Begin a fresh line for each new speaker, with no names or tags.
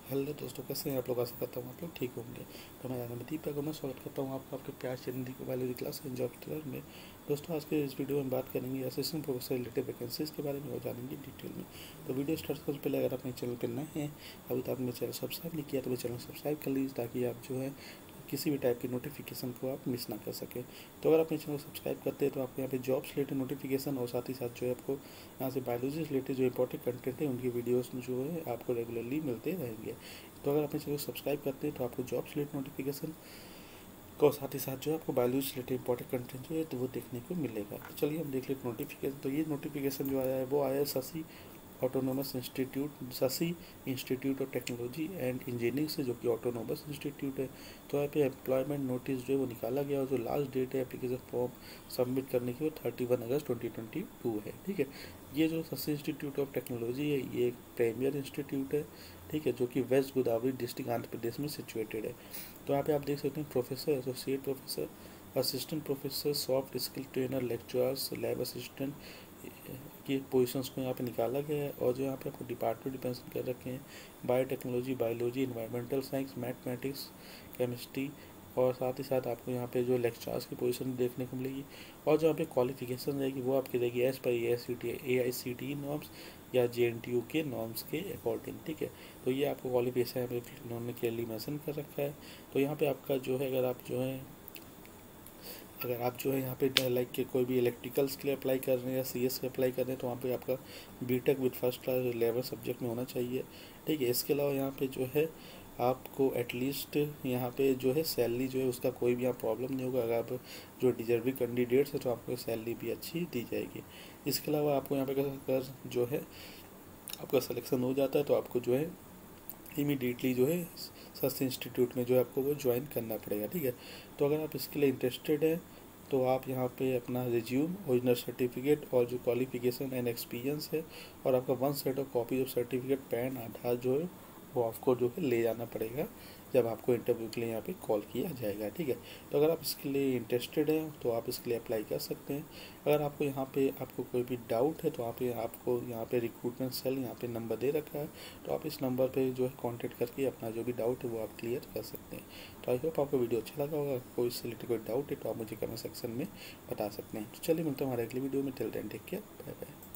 Hello दोस्तों, कैसे हैं आप लोग। आशा करता हूँ आप लोग ठीक होंगे। तो मैं दीपक और मैं स्वागत करता हूँ आपको आपके प्यार चैनल वाले क्लास एंड जॉब ट्रेलर में। दोस्तों, आज के इस वीडियो में बात करेंगे असिस्टेंट प्रोफेसर रिलेटेड वैकेंसीज के बारे में और जानेंगे डिटेल में। तो वीडियो स्टार्ट करने से पहले अगर अपने चैनल पर नए हैं, अभी तक आपने चैनल सब्सक्राइब नहीं किया तो मेरे चैनल सब्सक्राइब कर लीजिए, ताकि आप जो है किसी भी टाइप की नोटिफिकेशन को आप मिस ना कर सकें। तो अगर अपने चैनल को सब्सक्राइब करते हैं तो आपको यहाँ पे जॉब्स रिलेटेड नोटिफिकेशन और साथ ही साथ जो है आपको यहाँ से बायोलॉजी रिलेटेड जो इंपॉर्टेंट कंटेंट है उनकी वीडियोस जो है आपको रेगुलरली मिलते रहेंगे। तो अगर अपने चैनल को सब्सक्राइब करते हैं तो आपको जॉब्स रिलेटेड नोटिफिकेशन को साथ ही साथ जो है आपको बायोलॉजी रिलेटेड इंपॉर्टेंट कंटेंट जो है तो वो देखने को मिलेगा। तो चलिए हम देख लेते नोटिफिकेशन। तो ये नोटिफिकेशन जो आया है वो आया है Shashi autonomous institute, Shashi institute of technology and engineering से, जो कि ऑटोनोमस इंस्टीट्यूट है। तो यहाँ पे एम्प्लॉयमेंट नोटिस जो है वो निकाला गया और जो लास्ट डेट है एप्लीकेशन फॉर्म सबमिट करने की वो 31 अगस्त 2022 है। ठीक है, ये जो शशि इंस्टीट्यूट ऑफ टेक्नोलॉजी है ये एक प्रीमियर इंस्टीट्यूट है। ठीक है, जो कि वेस्ट गोदावरी डिस्ट्रिक्ट आंध्र प्रदेश में सिचुएटेड है। तो यहाँ पे आप देख सकते हैं professor, associate professor, assistant professor, soft skill trainer, lecturers, lab assistant की पोजीशंस को यहाँ पे निकाला गया है। और जो यहाँ पे आपको डिपार्टमेंट मेंशन कर रखे हैं, biotechnology, biology, environmental science, mathematics, chemistry, और साथ ही साथ आपको यहाँ पे जो लेक्चरर्स की पोजीशन देखने को मिलेगी। और जो यहाँ पे क्वालिफिकेशन रहेगी वो आपकी रहेगी एज पर AICTE नॉर्म्स या JNTU के नॉर्म्स के अकॉर्डिंग। ठीक है, तो ये आपको क्वालिफिकेशन यहाँ पे उन्होंने क्लियरली मेंशन कर रखा है। तो यहाँ पे आपका जो है अगर आप जो है यहाँ पे लाइक के कोई भी इलेक्ट्रिकल्स के लिए अप्लाई कर रहे हैं या CS के अप्लाई कर रहे हैं तो वहाँ पे आपका BTech with first class level subject में होना चाहिए। ठीक है, इसके अलावा यहाँ पे जो है आपको एटलीस्ट यहाँ पे जो है सैलरी जो है उसका कोई भी यहाँ प्रॉब्लम नहीं होगा। अगर आप जो डिजर्विंग कैंडिडेट्स है तो आपको सैलरी भी अच्छी दी जाएगी। इसके अलावा आपको यहाँ पे अगर जो है आपका सिलेक्शन हो जाता है तो आपको जो है इमीडिएटली जो है शशि इंस्टीट्यूट में जो है आपको वो ज्वाइन करना पड़ेगा। ठीक है, तो अगर आप इसके लिए इंटरेस्टेड हैं तो आप यहाँ पे अपना रिज्यूम, ओरिजिनल सर्टिफिकेट और जो क्वालिफिकेशन एंड एक्सपीरियंस है और आपका 1 set of copy of certificate, PAN, Aadhaar जो है वो आपको जो है ले जाना पड़ेगा जब आपको इंटरव्यू के लिए यहाँ पे कॉल किया जाएगा। ठीक है, तो अगर आप इसके लिए इंटरेस्टेड हैं तो आप इसके लिए अप्लाई कर सकते हैं। अगर आपको यहाँ पे आपको कोई भी डाउट है तो आपको यहाँ पे रिक्रूटमेंट सेल यहाँ पे नंबर दे रखा है, तो आप इस नंबर पे जो है कांटेक्ट करके अपना जो भी डाउट है वो आप क्लियर कर सकते हैं। तो आई होप आपको वीडियो अच्छा लगा होगा। कोई इससे रिलेटेड कोई डाउट है तो आप मुझे कमेंट सेक्शन में बता सकते हैं। तो चलिए मिलते हैं हमारे अगली वीडियो में। Till then take care, bye bye.